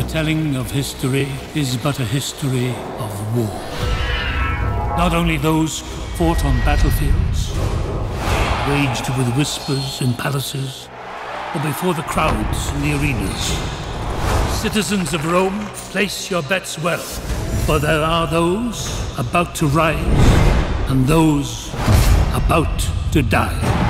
telling of history is but a history of war. Not only those fought on battlefields, waged with whispers in palaces, or before the crowds in the arenas. Citizens of Rome, place your bets well, for there are those about to rise, and those about to die.